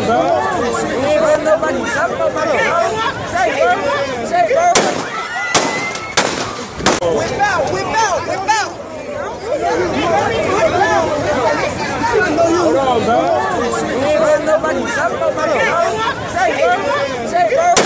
Whip out, whip out, whip out. Hold on, bro. Nobody jump nobody. Say, bro.